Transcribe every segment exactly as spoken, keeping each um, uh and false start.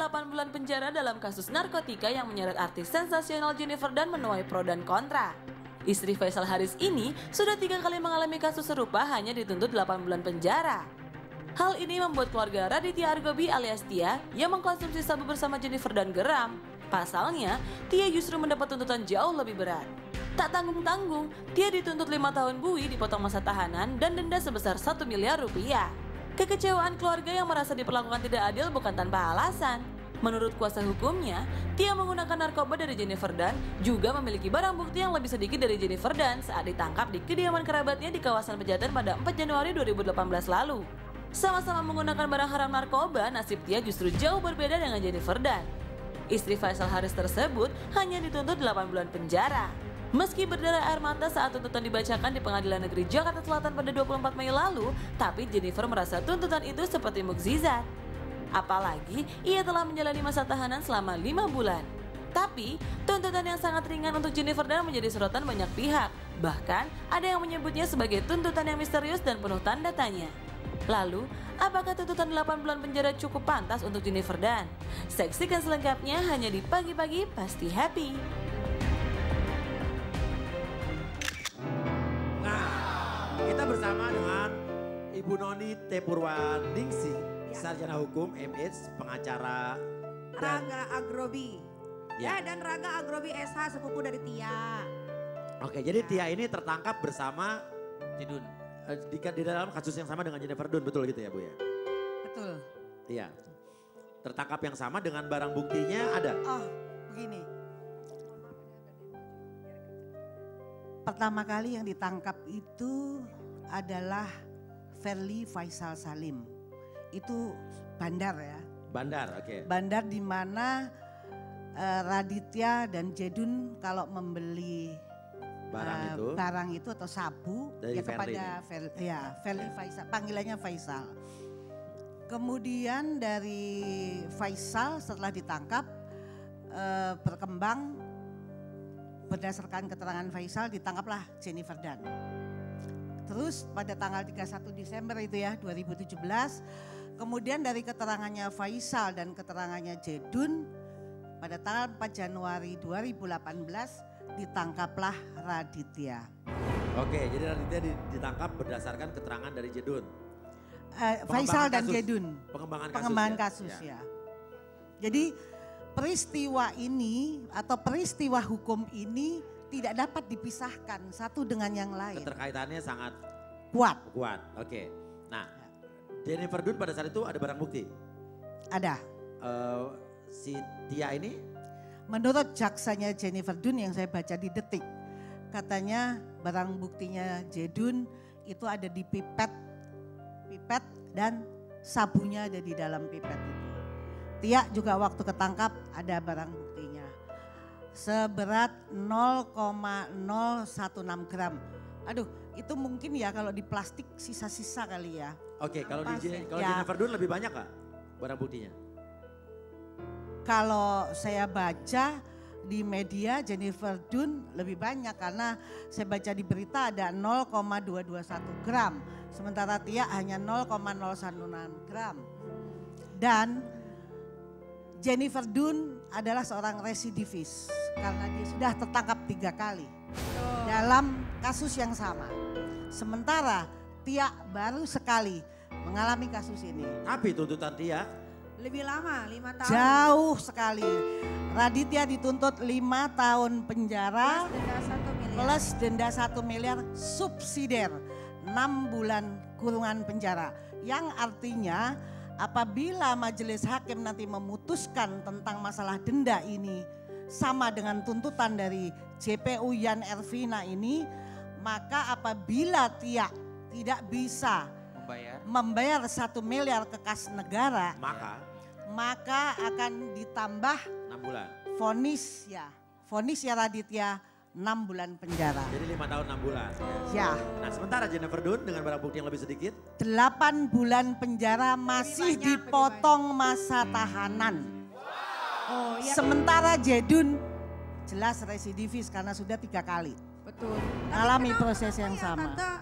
delapan bulan penjara dalam kasus narkotika yang menyeret artis sensasional Jennifer Dunn menuai pro dan kontra. Istri Faisal Haris ini sudah tiga kali mengalami kasus serupa hanya dituntut delapan bulan penjara. Hal ini membuat keluarga Raditya Argobi alias Tia yang mengkonsumsi sabu bersama Jennifer Dunn geram. Pasalnya, Tia justru mendapat tuntutan jauh lebih berat. Tak tanggung-tanggung, Tia dituntut lima tahun buih, dipotong masa tahanan, dan denda sebesar satu miliar rupiah. Kekecewaan keluarga yang merasa diperlakukan tidak adil bukan tanpa alasan. Menurut kuasa hukumnya, Tia menggunakan narkoba dari Jennifer Dunn juga memiliki barang bukti yang lebih sedikit dari Jennifer Dunn saat ditangkap di kediaman kerabatnya di kawasan Pejaten pada empat Januari dua ribu delapan belas lalu. Sama-sama menggunakan barang haram narkoba, nasib Tia justru jauh berbeda dengan Jennifer Dunn. Istri Faisal Haris tersebut hanya dituntut delapan bulan penjara. Meski berdarah air mata saat tuntutan dibacakan di Pengadilan Negeri Jakarta Selatan pada dua puluh empat Mei lalu, tapi Jennifer merasa tuntutan itu seperti mukjizat. Apalagi ia telah menjalani masa tahanan selama lima bulan. Tapi tuntutan yang sangat ringan untuk Jennifer Dunn menjadi sorotan banyak pihak. Bahkan ada yang menyebutnya sebagai tuntutan yang misterius dan penuh tanda tanya. Lalu, apakah tuntutan delapan bulan penjara cukup pantas untuk Jennifer Dunn? Saksikan selengkapnya hanya di Pagi-Pagi Pasti Happy. Nah, kita bersama dengan Ibu Noni T. Purwaningsih, sarjana hukum, M H, pengacara, dan Raga Agrobi. Ya. Ya, dan Raga Agrobi S H, sepupu dari Tia. Oke, jadi Tia ini tertangkap bersama Jedun. eh, Di, di dalam kasus yang sama dengan Jennifer Dunn, betul gitu ya Bu ya? Betul. Iya. Tertangkap yang sama dengan barang buktinya ada? Oh, begini. Pertama kali yang ditangkap itu adalah Verly Faisal Salim. Itu bandar ya. Bandar, oke. Bandar di mana eh, Raditya dan Jedun kalau membeli Barang eh, itu? barang itu atau sabu Dari ya Verly kepada Ver, ya, Verly Faisal, panggilannya Faisal. Kemudian dari Faisal setelah ditangkap eh, berkembang berdasarkan keterangan Faisal ditangkaplah Jennifer Dunn. Terus pada tanggal tiga puluh satu Desember itu ya dua ribu tujuh belas, kemudian dari keterangannya Faisal dan keterangannya Jedun pada tanggal empat Januari dua ribu delapan belas ditangkaplah Raditya. Oke, jadi Raditya ditangkap berdasarkan keterangan dari Jedun. Uh, Faisal dan kasus. Jedun. Pengembangan kasus. Pengembangan ya? kasus ya. ya. Jadi peristiwa ini atau peristiwa hukum ini tidak dapat dipisahkan satu dengan yang lain. Keterkaitannya sangat Kuat. kuat. Oke. Nah, Jennifer Dunn pada saat itu ada barang bukti. Ada. Eh, si Tia ini Menurut jaksanya Jennifer Dunn yang saya baca di Detik, katanya barang buktinya Jedun itu ada di pipet, pipet dan sabunya ada di dalam pipet itu. Tia juga waktu ketangkap ada barang buktinya seberat nol koma nol satu enam gram. Aduh, itu mungkin ya kalau di plastik sisa-sisa kali ya. Oke, kalau di Ampas, kalau ya. Jennifer Dunn lebih banyak Kak barang buktinya? Kalau saya baca di media Jennifer Dunn lebih banyak karena saya baca di berita ada nol koma dua dua satu gram. Sementara Tia hanya nol koma nol satu enam gram. Dan Jennifer Dunn adalah seorang residivis karena dia sudah tertangkap tiga kali dalam kasus yang sama. Sementara Tia baru sekali mengalami kasus ini. Tapi tuntutan Tia Lebih lama, lima tahun. Jauh sekali. Raditya dituntut lima tahun penjara Plus denda satu miliar. plus denda satu miliar subsidiar enam bulan kurungan penjara. Yang artinya apabila majelis hakim nanti memutuskan tentang masalah denda ini sama dengan tuntutan dari J P U Yan Ervina ini, maka apabila Tia tidak bisa membayar membayar satu miliar ke kas negara, maka maka akan ditambah enam bulan. vonis ya, vonis ya Raditya enam bulan penjara. Jadi lima tahun enam bulan. Ya, Nah sementara Jennifer Dunn dengan barang bukti yang lebih sedikit. delapan bulan penjara masih banyak, dipotong masa tahanan. Oh iya, Sementara Jedun jelas residivis karena sudah tiga kali betul. alami Kenapa proses yang ya, sama. Tante, kok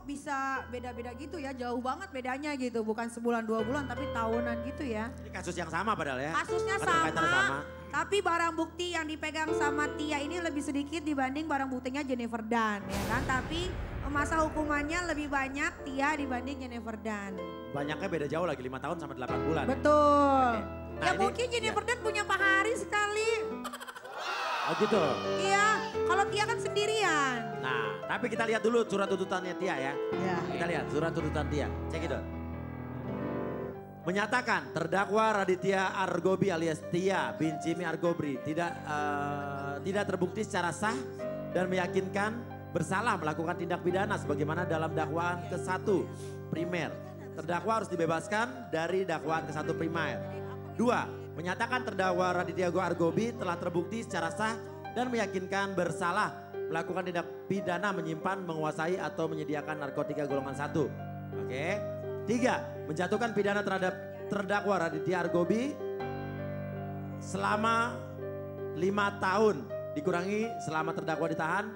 kok bisa beda-beda gitu ya, jauh banget bedanya gitu. Bukan sebulan dua bulan tapi tahunan gitu ya. Ini kasus yang sama padahal ya. Kasusnya Padahal sama, kaitannya sama. tapi barang bukti yang dipegang sama Tia ini lebih sedikit dibanding barang buktinya Jennifer Dunn ya kan. Tapi masa hukumannya lebih banyak Tia dibanding Jennifer Dunn. Banyaknya beda jauh lagi, lima tahun sama delapan bulan. Betul. Oke. Nah, ya ini- mungkin Jennifer Dunn punya Pak Haris sekali. Oh gitu. Iya, kalau Tia kan sendirian. Nah, tapi kita lihat dulu surat tuntutannya Tia ya. Ya. Kita lihat surat tuntutan Tia. Cek itu. Menyatakan terdakwa Raditya Argobi alias Tia bin Jimmy Argobri tidak eh, tidak terbukti secara sah dan meyakinkan bersalah melakukan tindak pidana sebagaimana dalam dakwaan ke satu primer. Terdakwa harus dibebaskan dari dakwaan ke satu primer. Dua, menyatakan terdakwa Raditya Argobi telah terbukti secara sah dan meyakinkan bersalah melakukan tindak pidana menyimpan, menguasai atau menyediakan narkotika golongan satu. Oke. Tiga, menjatuhkan pidana terhadap terdakwa Raditya Argobi selama lima tahun dikurangi selama terdakwa ditahan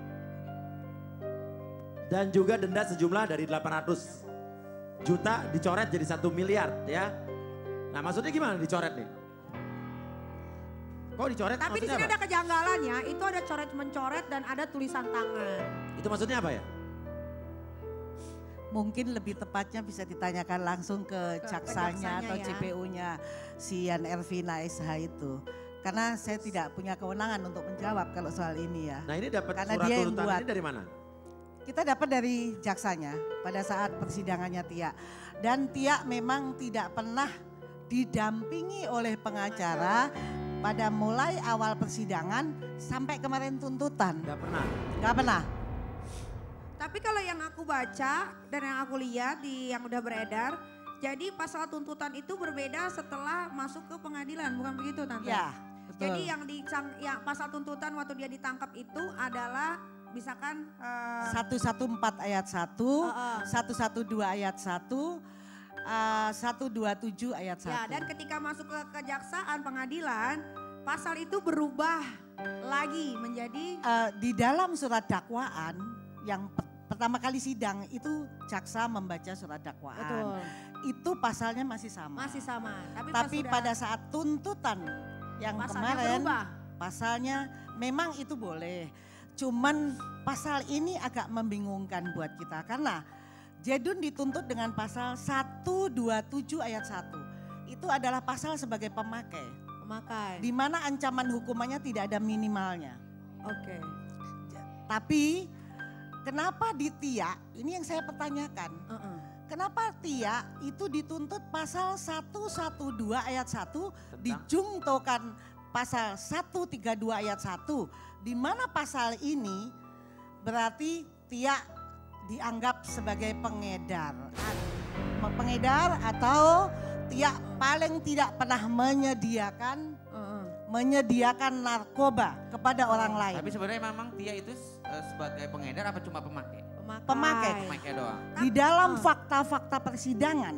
dan juga denda sejumlah dari delapan ratus juta dicoret jadi satu miliar ya. Nah maksudnya gimana dicoret nih? Kok dicoret? Tapi di Maksudnya sini apa? ada kejanggalan ya, itu ada coret mencoret dan ada tulisan tangan. Itu maksudnya apa ya? Mungkin lebih tepatnya bisa ditanyakan langsung ke, Ke- ke jaksanya jaksanya atau ya. C P U-nya si Yan Ervina S H itu. Karena saya tidak punya kewenangan untuk menjawab kalau soal ini ya. Nah ini dapat Karena surat dia yang tuntutan buat. ini dari mana? Kita dapat dari jaksanya pada saat persidangannya Tia. Dan Tia memang tidak pernah didampingi oleh pengacara pada mulai awal persidangan sampai kemarin tuntutan. Gak pernah. Gak pernah. Tapi kalau yang aku baca dan yang aku lihat di yang udah beredar, jadi pasal tuntutan itu berbeda setelah masuk ke pengadilan, bukan begitu Tante? Ya, betul. Jadi yang di yang pasal tuntutan waktu dia ditangkap itu adalah misalkan eh, seratus empat belas ayat satu, Heeh. seratus dua belas ayat satu, eh, seratus dua puluh tujuh ayat satu. ya dan ketika masuk ke kejaksaan pengadilan, pasal itu berubah lagi menjadi Eh, di dalam surat dakwaan yang per- pertama kali sidang itu jaksa membaca surat dakwaan. betul Itu pasalnya masih sama. masih sama. Tapi, pas Tapi sudah pada saat tuntutan yang pasalnya kemarin berubah. pasalnya memang itu boleh. Cuman pasal ini agak membingungkan buat kita karena Jedun dituntut dengan pasal seratus dua puluh tujuh ayat satu. Itu adalah pasal sebagai pemakai. Memakai. Di mana ancaman hukumannya tidak ada minimalnya. Oke. Tapi kenapa di Tia, ini yang saya pertanyakan. Heeh. Kenapa Tia itu dituntut pasal seratus dua belas ayat satu Tentang? dijungtokan pasal seratus tiga puluh dua ayat satu. Di mana pasal ini berarti Tia dianggap sebagai pengedar. Pengedar atau Tia paling tidak pernah menyediakan Heeh. menyediakan narkoba kepada orang lain. Tapi sebenarnya memang Tia itu eh, sebagai pengedar apa cuma pemakai? Pemakai. Pemakai. Pemakai doang. Di dalam Ah. fakta-fakta persidangan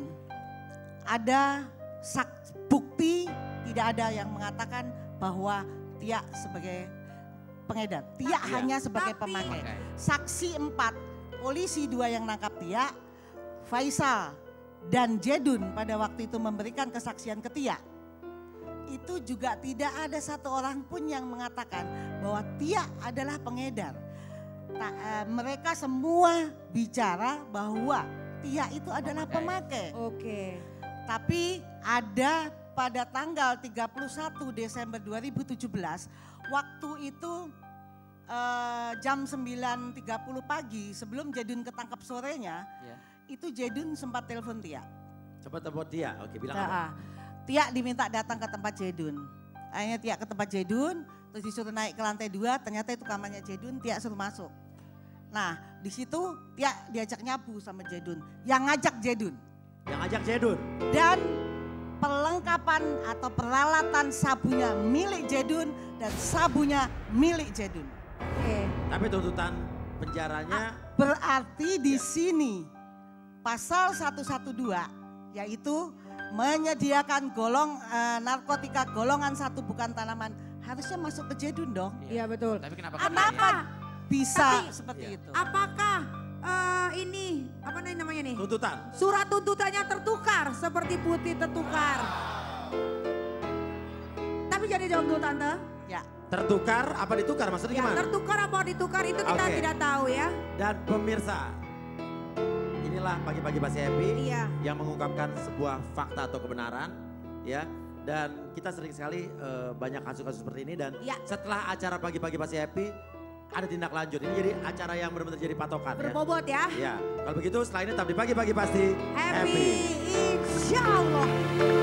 ada sak bukti tidak ada yang mengatakan bahwa Tia sebagai pengedar. Tia Iya. hanya sebagai Tapi- pemakai. Pemakai. Saksi empat, polisi dua yang nangkap Tia, Faisal dan Jedun pada waktu itu memberikan kesaksian ke Tia. Itu juga tidak ada satu orang pun yang mengatakan bahwa Tia adalah pengedar. Ta- eh, mereka semua bicara bahwa Tia itu adalah Pemakai. pemakai. Oke. Tapi ada pada tanggal tiga puluh satu Desember dua ribu tujuh belas, waktu itu eh, jam sembilan tiga puluh pagi sebelum Jedun ketangkap sorenya, Ya. itu Jedun sempat telepon Tia. Coba telepon Tia, oke bilang Nah, apa? ah, Tia diminta datang ke tempat Jedun. Akhirnya Tia ke tempat Jedun, terus disuruh naik ke lantai dua, ternyata itu kamarnya Jedun, Tia suruh masuk. Nah di situ Tia diajak nyabu sama Jedun, yang ngajak Jedun. Yang ajak Jedun. Dan perlengkapan atau peralatan sabunya milik Jedun dan sabunya milik Jedun. Oke. Tapi tuntutan penjaranya Berarti di sini pasal seratus dua belas yaitu menyediakan golong eh, narkotika golongan satu bukan tanaman harusnya masuk ke Jedun dong. Iya betul. Tapi kenapa? Kenapa bisa Tapi- seperti Iya. itu? Apakah eh, ini apa nih namanya nih? Tuntutan. Surat tuntutannya tertukar seperti putih tertukar. Tapi jadi dong tuh tante. Ya. Tertukar apa ditukar maksudnya Ya, gimana? tertukar apa ditukar itu kita Oke. tidak tahu ya. Dan pemirsa, inilah pagi-pagi pasti happy Iya. yang mengungkapkan sebuah fakta atau kebenaran, ya. Dan kita sering sekali eh, banyak kasus-kasus seperti ini dan Ya. setelah acara pagi-pagi pasti happy ada tindak lanjut. Ini jadi acara yang benar-benar jadi patokan ya. Berbobot ya. Ya, kalau begitu setelah ini tetap di pagi-pagi pasti Happy, insya Allah.